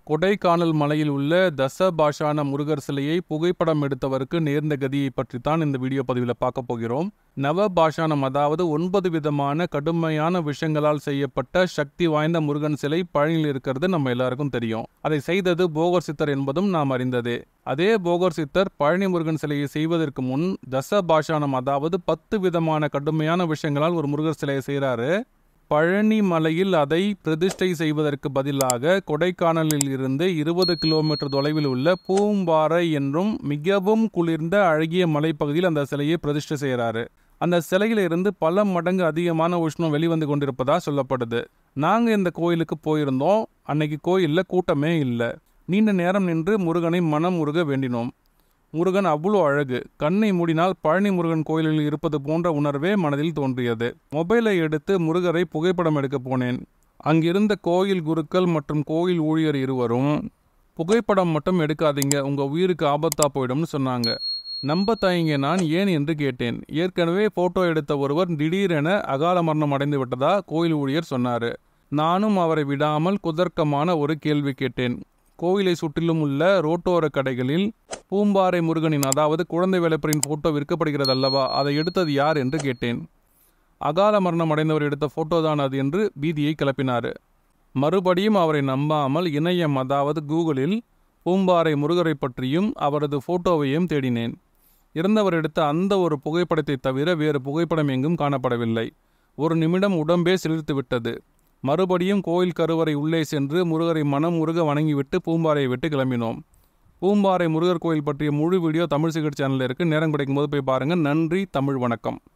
kodaikanal மலையில் உள்ள தசபாஷான முருகர் சிலையை புகைப்படம் எடுத்தவருக்கு நேர்ந்த கதியை பற்றித்தான் இந்த வீடியோ பதிவில் பார்க்க போகிறோம். நவபாஷானம், அதாவது 9 விதமான கடுமையான விஷயங்களால் செய்யப்பட்ட சக்தி வாய்ந்த முருகன் சிலை பழனியில் இருக்கிறது நம்ம எல்லாருக்கும் தெரியும். அதை செய்தது போகர் சித்தர் என்பதும் நாம் அறிந்ததே. அதே போகர் சித்தர் பழனி முருகன் சிலையை செய்வதற்கு முன் தசபாஷானம், அதாவது 10 விதமான கடுமையான விஷயங்களால் ஒரு முருகர் சிலையை செய்கிறாரு. பழனி மலையில் அதை பிரதிஷ்டை செய்வதற்கு பதிலாக கொடைக்கானலில் இருந்து 20 கிலோமீட்டர் தொலைவில் உள்ள பூம்பாரை என்றும் மிகவும் குளிர்ந்த அழகிய மலைப்பகுதியில் அந்த சிலையை பிரதிஷ்டை செய்கிறாரு. அந்த சிலையில இருந்து பல மடங்கு அதிகமான உஷ்ணம் வெளிவந்து கொண்டிருப்பதா சொல்லப்படுது. நாங்கள் இந்த கோயிலுக்கு போயிருந்தோம். அன்னைக்கு கோயிலில் கூட்டமே இல்லை. நீண்ட நேரம் நின்று முருகனை மனம் முருக வேண்டினோம். முருகன் அவ்வளோ அழகு. கண்ணை மூடினால் பழனி முருகன் கோயிலில் இருப்பது போன்ற உணர்வே மனதில் தோன்றியது. மொபைலை எடுத்து முருகரை புகைப்படம் எடுக்க போனேன். அங்கிருந்த கோயில் குருக்கள் மற்றும் கோயில் ஊழியர் இருவரும், புகைப்படம் மட்டும் எடுக்காதீங்க, உங்கள் உயிருக்கு ஆபத்தா போயிடும்னு சொன்னாங்க. நம்ப தயங்கிய நான் ஏன் என்று கேட்டேன். ஏற்கனவே போட்டோ எடுத்த ஒருவர் திடீரென அகால மரணம் அடைந்து விட்டதா கோயில் ஊழியர் சொன்னார். நானும் அவரை விடாமல் குதர்க்கமான ஒரு கேள்வி கேட்டேன். கோயிலை சுற்றிலும் உள்ள ரோட்டோர கடைகளில் பூம்பாரை முருகனின், அதாவது குழந்தை வேலைப்பரின் போட்டோ விற்கப்படுகிறது அல்லவா, அதை எடுத்தது யார் என்று கேட்டேன். அகால மரணம் அடைந்தவர் எடுத்த போட்டோ தான் அது என்று பீதியை கிளப்பினார். மறுபடியும் அவரை நம்பாமல் இணையம், அதாவது கூகுளில் பூம்பாரை முருகரை பற்றியும் அவரது போட்டோவையும் தேடினேன். இறந்தவர் எடுத்த அந்த ஒரு புகைப்படத்தை தவிர வேறு புகைப்படம் எங்கும் காணப்படவில்லை. ஒரு நிமிடம் உடம்பே சிலிர்த்து விட்டது. மறுபடியும் கோயில் கருவறை உள்ளே சென்று முருகரை மனம் முருக வணங்கிவிட்டு பூம்பாரையை விட்டு கிளம்பினோம். பூம்பாரை முருகர் கோயில் பற்றிய முழு வீடியோ தமிழ் சிகர் சேனலில் இருக்குது. நேரம் கிடைக்கும் போது போய் பாருங்கள். நன்றி. தமிழ் வணக்கம்.